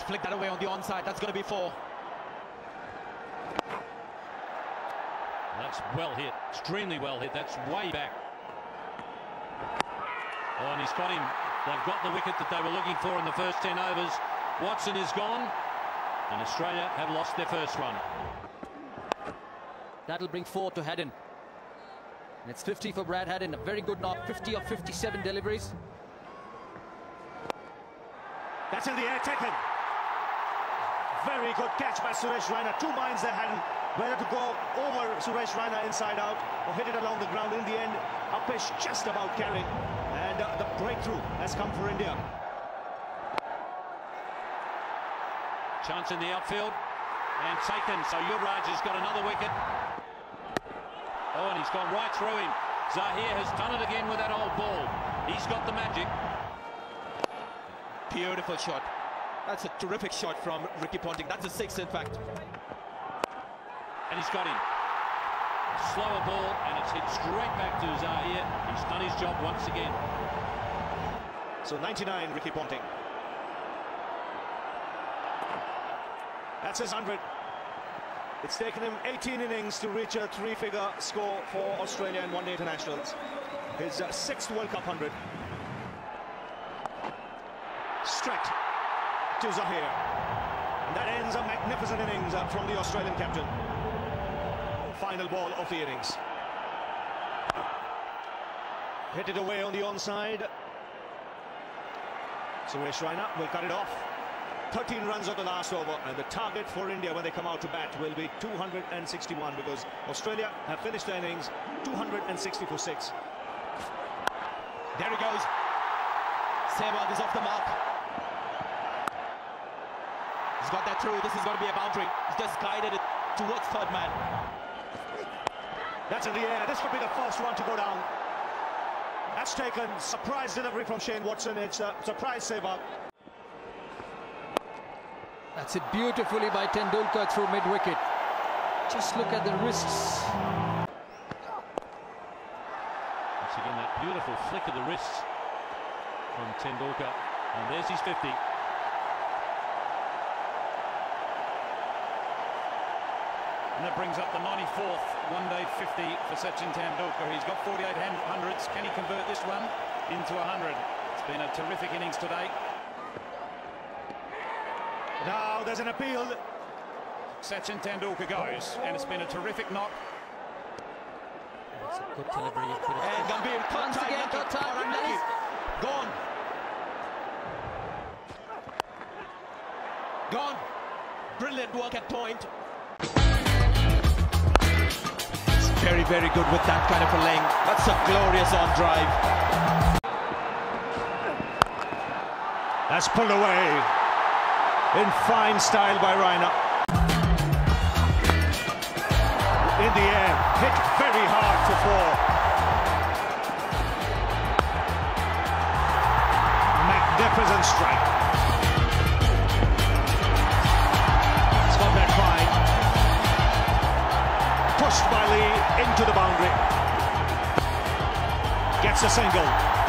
Let's flick that away on the onside. That's going to be 4. That's well hit, extremely well hit. That's way back. Oh, and he's got him. They've got the wicket that they were looking for in the first 10 overs. Watson is gone, and Australia have lost their first one. That'll bring 4 to Haddin. And it's 50 for Brad Haddin. A very good knock. 50 of 57 deliveries. That's in the air, taken. Very good catch by Suresh Raina. 2 minds there, Haddin. Whether to go over Suresh Raina inside out or hit it along the ground. In the end, Upish just about carrying. And the breakthrough has come for India. Chance in the outfield. And taken. So Yuvraj has got another wicket. Oh, and he's gone right through him. Zahir has done it again with that old ball. He's got the magic. Beautiful shot. That's a terrific shot from Ricky Ponting. That's a 6, in fact. And he's got him. Slower ball, and it's hit straight back to Zahir. He's done his job once again. So 99, Ricky Ponting. That's his 100. It's taken him 18 innings to reach a 3-figure score for Australia in one-day internationals. His 6th World Cup 100. Straight to Zahir. And that ends a magnificent innings from the Australian captain. Final ball of the innings. Hit it away on the onside. Suresh Raina will cut it off. 13 runs on the last over, and the target for India when they come out to bat will be 261, because Australia have finished their innings 260 for 6. There he goes. Sehwag is off the mark. He's got that through. This is going to be a boundary. He's just guided it towards third man. That's in the air. This could be the first one to go down. That's taken. Surprise delivery from Shane Watson. It's a surprise Sehwag. That's it beautifully by Tendulkar through mid-wicket. Just look at the wrists. Once again, that beautiful flick of the wrists from Tendulkar. And there's his 50. And that brings up the 94th one-day 50 for Sachin Tendulkar. He's got 48 hundreds. Can he convert this one into 100? It's been a terrific innings today. Now there's an appeal. Sachin Tendulkar goes, and it's been a terrific knock. That's a good delivery. And Gambhir once again, third time, unlucky. Gone. Gone. Brilliant work at point. It's very, very good with that kind of a leg. That's a glorious on drive. That's pulled away in fine style by Raina. In the air, hit very hard for 4. Magnificent strike. It's got that fine. Pushed by Lee into the boundary. Gets a single.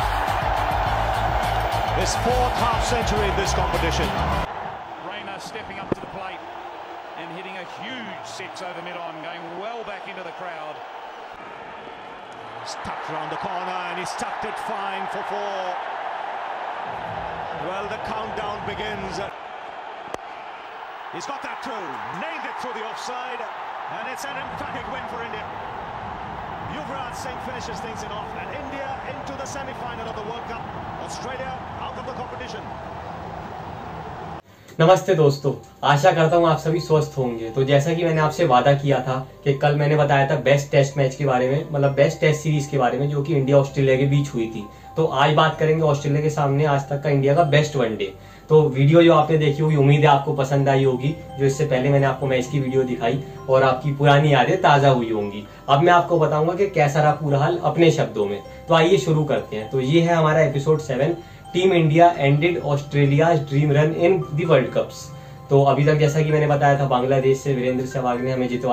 His 4th half-century in this competition. Raina stepping up to the plate and hitting a huge 6 over mid-on, going well back into the crowd. He's tucked round the corner and he's tucked it fine for 4. Well, the countdown begins. He's got that through, nailed it through the offside, and it's an emphatic win for India. Yuvraj Singh finishes things off, and India into the semi-final of the World Cup. Australia out of the competition. नमस्ते दोस्तों, आशा करता हूँ आप सभी स्वस्थ होंगे। तो जैसा कि मैंने आपसे वादा किया था कि कल मैंने बताया था बेस्ट टेस्ट मैच के बारे में, मतलब बेस्ट टेस्ट सीरीज के बारे में, जो कि इंडिया ऑस्ट्रेलिया के बीच हुई थी। तो आज बात करेंगे ऑस्ट्रेलिया के सामने आज तक का इंडिया का बेस्ट वनडे। तो वीडियो जो आपने देखी होगी, उम्मीद है आपको पसंद आई होगी। जो इससे पहले मैंने आपको मैच की वीडियो दिखाई और आपकी पुरानी यादें ताजा हुई होंगी। अब मैं आपको बताऊंगा कि कैसा रहा पूरा हाल अपने शब्दों में। तो आइए शुरू करते हैं। तो ये है हमारा episode 7, team India ended Australia dream run in the world cups. तो अभी तक जैसा कि मैंने बताया था, बांग्लादेश से वीरेंद्र सहवाग ने हमें जितवाया,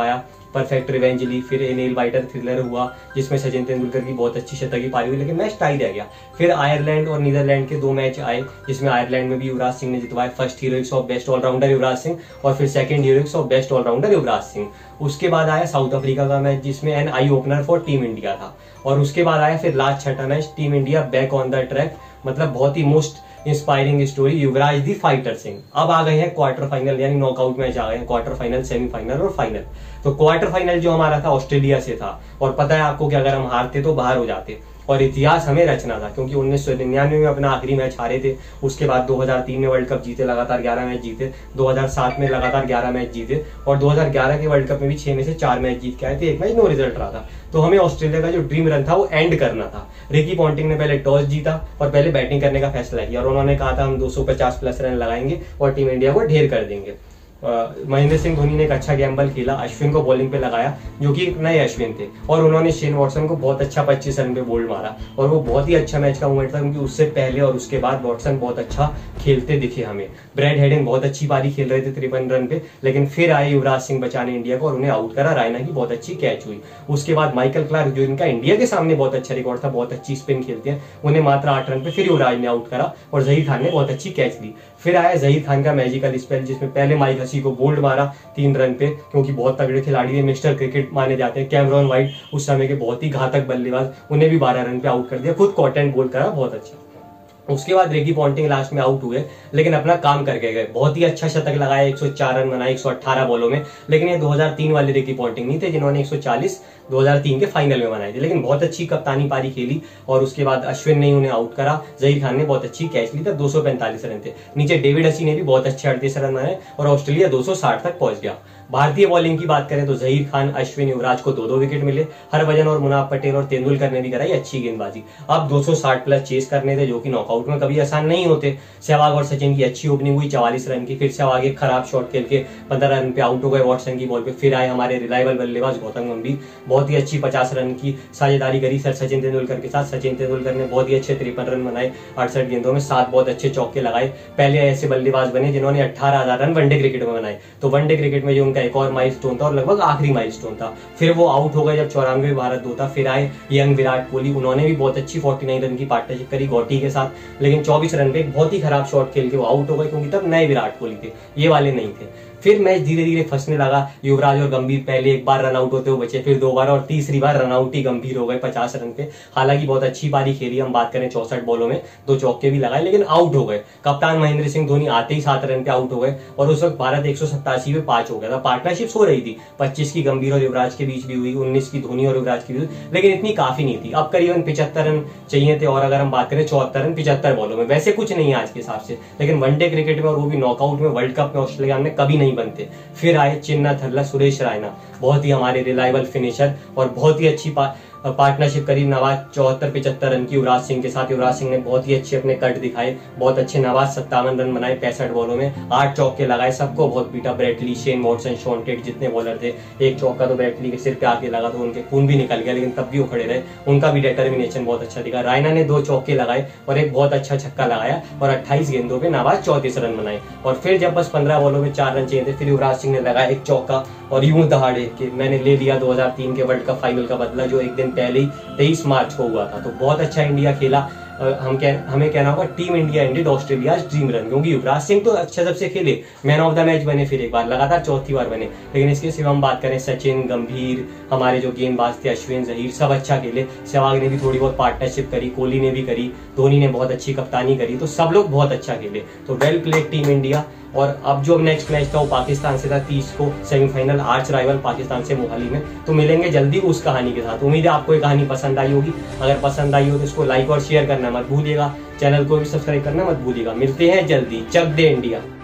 परफेक्ट रिवेंज ली, फिर नेल बाइटर थ्रिलर हुआ जिसमें सचिन तेंदुलकर की बहुत अच्छी शतक की पारी हुई, लेकिन मैच टाई रह गया। फिर आयरलैंड और नीदरलैंड के 2 मैच आए जिसमें आयरलैंड में भी युवराज सिंह ने जितवाया, first heroics of best allrounder Yuvraj Singh और फिर second heroics of best allrounder Yuvraj Singh. उसके बाद आया साउथ अफ्रीका का मैच जिसमें an eye opener for team India था, और उसके बाद आया फिर लास्ट छठा match team India back on the track, मतलब बहुत ही most inspiring story Yuvraj the fighter Singh. अब आ गए हैं क्वार्टर फाइनल यानी नॉकआउट मैच आ गए हैं, क्वार्टर फाइनल, सेमीफाइनल और फाइनल। तो क्वार्टर फाइनल जो हमारा था ऑस्ट्रेलिया से था, और पता है आपको कि अगर हम हारते तो बाहर हो जाते, और इतिहास हमें रचना था क्योंकि 1999 में अपना आखिरी मैच हारे थे। उसके बाद 2003 में वर्ल्ड कप जीते, लगातार 11 मैच जीते, 2007 में लगातार 11 मैच जीते, और 2011 के वर्ल्ड कप में भी 6 में से 4 मैच जीत के आए थे, 1 मैच नो रिजल्ट रहा था। तो हमें ऑस्ट्रेलिया का जो ड्रीम रन था वो एंड करना था। रिकी पॉन्टिंग ने पहले टॉस जीता और पहले बैटिंग करने का फैसला किया, और उन्होंने कहा था हम 250 प्लस रन लगाएंगे और टीम इंडिया को ढेर कर देंगे। महेंद्र सिंह धोनी ने एक अच्छा गैम्बल खेला, अश्विन को बॉलिंग पे लगाया जो कि एक नए अश्विन थे, और उन्होंने शेन वॉटसन को बहुत अच्छा 25 रन पे बोल्ड मारा, और वो बहुत ही अच्छा मैच का मोमेंट था क्योंकि उससे पहले और उसके बाद वॉटसन बहुत अच्छा खेलते दिखे हमें। ब्रैड हेडन बहुत अच्छी पारी खेल रहे थे 53 रन पे, लेकिन फिर आए युवराज सिंह बचाने इंडिया को और उन्हें आउट करा, रायना की बहुत अच्छी कैच हुई। उसके बाद माइकल क्लार्क जो इनका इंडिया के सामने बहुत अच्छा रिकॉर्ड था, बहुत अच्छी स्पिन खेलते हैं, उन्हें मात्र 8 रन पे फिर युवराज ने आउट करा और जहीर खान ने बहुत अच्छी कैच ली। फिर आया जहीर खान का मैजिकल स्पेल जिसमें पहले माइक हसी को बोल्ड मारा 3 रन पे, क्योंकि बहुत तगड़े खिलाड़ी है, मिस्टर क्रिकेट माने जाते हैं। कैमरॉन वाइट उस समय के बहुत ही घातक बल्लेबाज, उन्हें भी 12 रन पे आउट कर दिया, खुद कॉट एंड बोल्ड करा, बहुत अच्छा। उसके बाद रिकी पॉन्टिंग लास्ट में आउट हुए लेकिन अपना काम करके गए, बहुत ही अच्छा शतक लगाया, 104 रन बनाए 118 बॉलों में, लेकिन ये 2003 वाले रिकी पॉन्टिंग नहीं थे जिन्होंने 140 2003 के फाइनल में बनाए थे, लेकिन बहुत अच्छी कप्तानी पारी खेली। और उसके बाद अश्विन ने उन्हें आउट करा, जहीर खान ने बहुत अच्छी कैच ली, तब 245 रन थे। नीचे डेविड हसी ने भी बहुत अच्छे 38 रन बनाए और ऑस्ट्रेलिया 260 तक पहुंच गया। भारतीय बॉलिंग की बात करें तो जहीर खान, अश्विन, युवराज को 2-2 विकेट मिले, हरभजन और मुनाफ पटेल और तेंदुलकर ने भी कराई अच्छी गेंदबाजी। अब 260 प्लस चेस करने थे जो कि नॉकआउट में कभी आसान नहीं होते। सहवाग और सचिन की अच्छी ओपनिंग हुई 44 रन की, फिर सहवाग एक खराब शॉट खेल के 15 रन पे आउट हो गए वॉटसन की बॉल पे। फिर आए हमारे रिलायबल बल्लेबाज गौतम गंभीर, बहुत ही अच्छी 50 रन की साझेदारी करी सर सचिन तेंदुलकर के साथ। सचिन तेंदुलकर ने बहुत ही अच्छे 53 रन बनाए 68 गेंदों में, 7 बहुत अच्छे चौके लगाए। पहले ऐसे बल्लेबाज बने जिन्होंने 18,000 रन वनडे क्रिकेट में बनाए, तो वनडे क्रिकेट में जो उनका एक और माइलस्टोन था और लगभग आखिरी माइलस्टोन था। फिर वो आउट हो गए जब 94 भारत 2 था। फिर आए यंग विराट कोहली, उन्होंने भी बहुत अच्छी 49 रन की पार्टनरशिप करी गौटी के साथ, लेकिन 24 रन पे एक बहुत ही खराब शॉट खेल के वो आउट हो गए क्योंकि तब नए विराट कोहली थे, ये वाले नहीं थे। फिर मैच धीरे धीरे फंसने लगा, युवराज और गंभीर पहले एक बार रन आउट होते हुए बचे, फिर 2 बार और तीसरी बार रन आउट ही गंभीर हो गए 50 रन पे। हालांकि बहुत अच्छी पारी खेली, हम बात करें 64 बॉलों में 2 चौके भी लगाए, लेकिन आउट हो गए। कप्तान महेंद्र सिंह धोनी आते ही 7 रन पे आउट हो गए और उस वक्त भारत 187 पे 5 हो गया था। पार्टनरशिप हो रही थी, 25 की गंभीर और युवराज के बीच भी हुई, 19 की धोनी और युवराज के बीच, लेकिन इतनी काफी नहीं थी। अब करीबन 75 रन चाहिए थे, और अगर हम बात करें 74 रन 75 बॉलों में, वैसे कुछ नहीं है आज के हिसाब से, लेकिन वनडे क्रिकेट में और वो भी नॉकआउट में वर्ल्ड कप में ऑस्ट्रेलिया में कभी नहीं बनते। फिर आए चिन्ना थर्ला, सुरेश रायना, बहुत ही हमारे रिलायबल फिनिशर और बहुत ही अच्छी पार्टनरशिप करी नवाज 74-75 रन की युवराज सिंह के साथ। युवराज सिंह ने बहुत ही अच्छे अपने कट दिखाए, बहुत अच्छे। नवाज 57 रन बनाए 65 बॉलों में, 8 चौके लगाए, सबको बहुत पीटा। Brett Lee, Shane Watson, Shaun Tait जितने बॉलर थे, एक चौका तो ब्रेटली के सिर पे आके लगा तो उनके खून भी निकल गया, लेकिन तब भी वो खड़े रहे, उनका भी डिटर्मिनेशन बहुत अच्छा दिखा। रायना ने 2 चौके लगाए और एक बहुत अच्छा छक्का लगाया और 28 गेंदों पे नवाज 34 रन बनाए। और फिर जब बस 15 बॉलों में 4 रन चाहिए थे, फिर युवराज सिंह ने लगाया एक चौका और यूं दहाड़े कि मैंने ले लिया 2003 के वर्ल्ड कप फाइनल का बदला जो एक दिन पहले ही 23 मार्च को हुआ था। तो बहुत अच्छा इंडिया खेला। हमें कहना होगा team India ended Australia dream run, क्योंकि युवराज सिंह तो अच्छा सबसे खेले, मैन ऑफ द मैच बने, फिर एक बार लगातार 4थी बार बने, लेकिन इसके सिवा हम बात करें सचिन, गंभीर, हमारे जो गेंदबाज थे अश्विन, जहीर, सब अच्छा खेले। सहवाग ने भी थोड़ी बहुत पार्टनरशिप करी, कोहली ने भी करी, धोनी ने बहुत अच्छी कप्तानी करी, तो सब लोग बहुत अच्छा खेले। तो वेल प्लेड टीम इंडिया। और अब जो नेक्स्ट मैच था वो पाकिस्तान से था 30 को, सेमीफाइनल, आर्च राइवल पाकिस्तान से मोहाली में। तो मिलेंगे जल्दी उस कहानी के साथ। उम्मीद है आपको ये कहानी पसंद आई होगी। अगर पसंद आई हो तो इसको लाइक और शेयर करना मत भूलिएगा, चैनल को भी सब्सक्राइब करना मत भूलिएगा। मिलते हैं जल्दी, चक दे इंडिया।